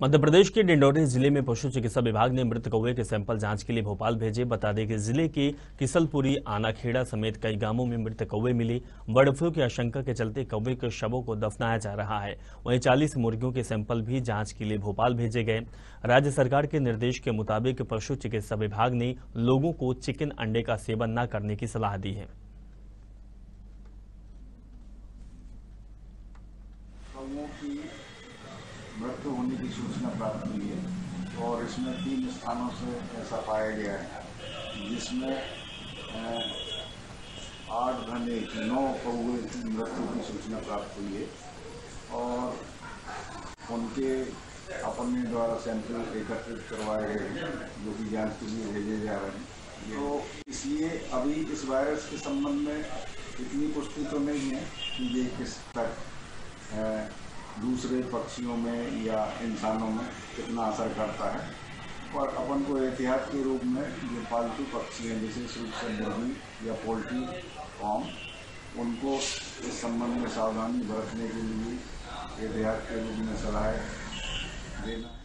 मध्य प्रदेश के डिंडौरी जिले में पशु चिकित्सा विभाग ने मृत कौवे के सैंपल जांच के लिए भोपाल भेजे। बता दें कि जिले के किसलपुरी, आनाखेड़ा समेत कई गांवों में मृत कौवे मिले। बर्ड फ्लू की आशंका के चलते कौवे के शवों को दफनाया जा रहा है। वहीं 40 मुर्गियों के सैंपल भी जांच के लिए भोपाल भेजे गए। राज्य सरकार के निर्देश के मुताबिक पशु चिकित्सा विभाग ने लोगों को चिकन अंडे का सेवन न करने की सलाह दी है। मृत्यु होने की सूचना प्राप्त हुई है और इसमें 3 स्थानों से ऐसा पाया गया है, जिसमें 8 घने 9 कौवे की मृत्यु की सूचना प्राप्त हुई है और उनके अपने द्वारा सैंपल एकत्रित करवाए गए हैं, जो कि जांच के लिए भेजे जा रहे हैं। तो इसलिए अभी इस वायरस के संबंध में इतनी पुष्टि तो नहीं है कि ये किस तक दूसरे पक्षियों में या इंसानों में कितना असर करता है, और अपन को एहतियात के रूप में जो पालतू पक्षी हैं, विशेष रूप से मुर्गी या पोल्ट्री फार्म, उनको इस संबंध में सावधानी बरतने के लिए एहतियात के रूप में सलाह देना।